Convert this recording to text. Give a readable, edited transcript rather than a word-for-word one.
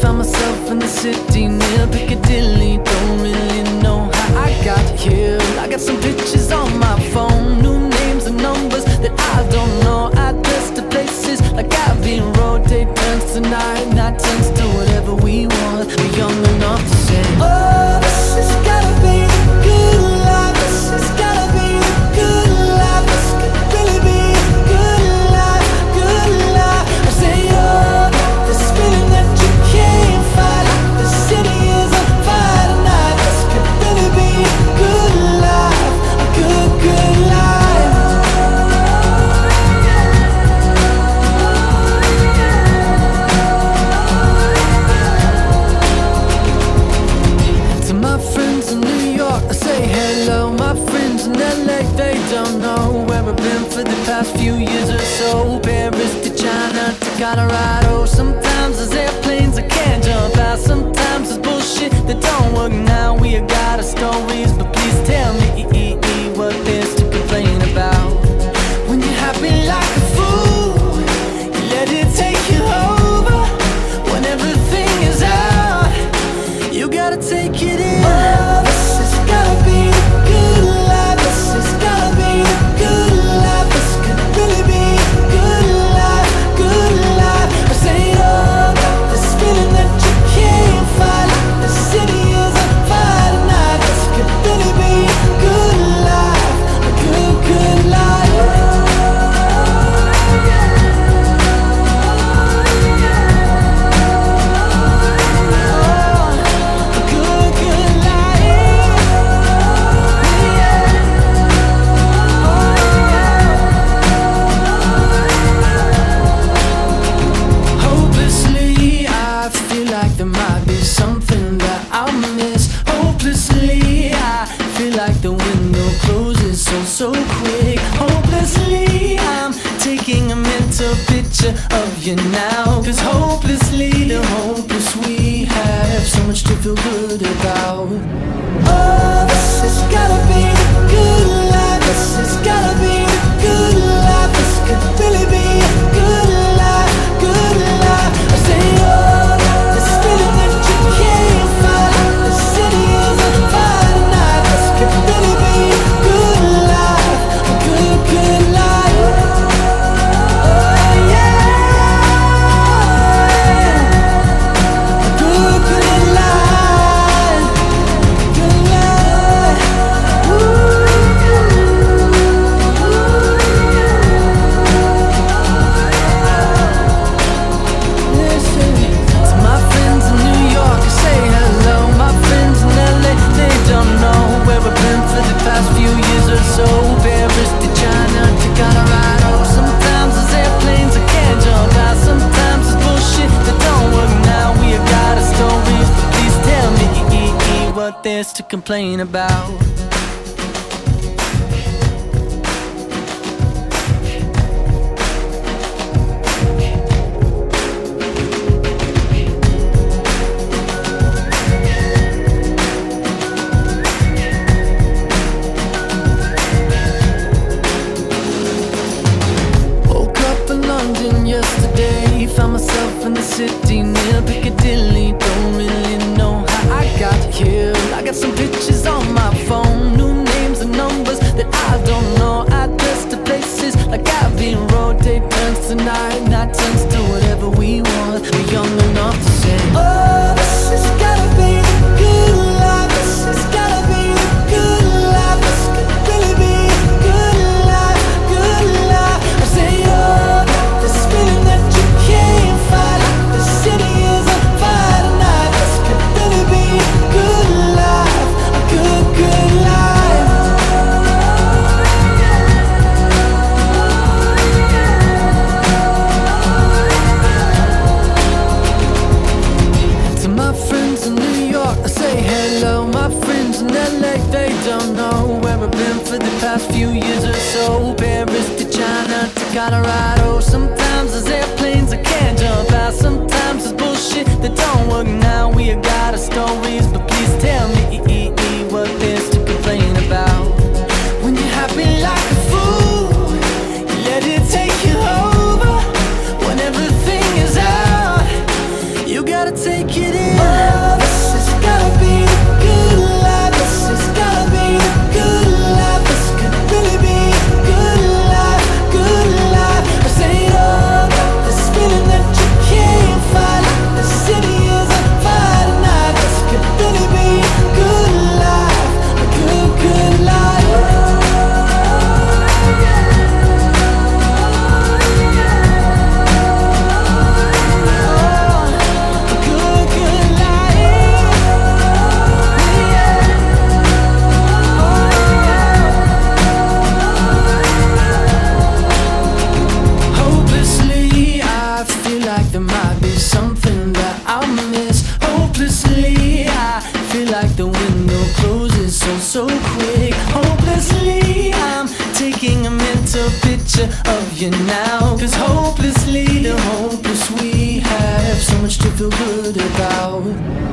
Found myself in the city near Piccadilly. Don't really know how I got here. I got some pictures on my phone, new names and numbers that I don't know. Address to places like Abbey Road. Day turns to night, night turns to whatever we want. We're young enough to say, oh, this has gotta be the good life. This has gotta be the good life. This could really be the good life, good life. I say, oh, this feeling that you can't fight, like the city is on fire tonight. This could really be a good life, a good, good life. To my friends in New York, I say hello. My friends in LA, they don't know where I've been for the past few years or so. Paris to China to Colorado. Sometimes there's airplanes I can't jump out. Sometimes there's bullshit that don't work now. We got our stories, but please tell me what there's to complain about. When you're happy like a fool, you let it take you over. When everything is out, you gotta take it in. Oh, this has gotta be the good life. This has gotta be the good life. This could really be the good life, good life. I say, oh, this feeling that you can't fight, like the city is on fire tonight. This could really be a good life, a good, good life. Hopelessly, I feel like there might be something that I'll miss. Hopelessly, I feel like the window closes so quick. Hopelessly, I'm taking a mental picture of you now. Cause hopelessly, the hopeless we have so much to feel good about. Oh, this has gotta be the good life. This has gotta be the good life. This could really be a good life, good life. I say, oh, this feeling that you can't fight, like the city is on fire tonight. This could really be a good life, a good, good life. Oh yeah, a good, good life, good life. Listen to my friends in New York, I say hello. My friends in LA, they don't know where I've been for the past few years or so. Paris to China to Colorado. Sometimes there's airplanes I can't jump out. Sometimes there's bullshit that don't work now. We got our stories, but please tell me what there's to complain about. Woke up in London yesterday. Found myself in the city near Piccadilly. Don't really know how I got here. I got some pictures on my phone, new names and numbers that I don't know. Address to places like Abbey Road. Day turns to night, night turns to whatever we want. We're young enough to say, oh, this has gotta be the good life. This has gotta be the good life. This could really be the good life, good life. I say, oh, this feeling that you can't fight, like the city is on fire tonight. This could really be a good life, a good, good life. so quick. Hopelessly, I'm taking a mental picture of you now. Cause hopelessly, the hopeless we have so much to feel good about.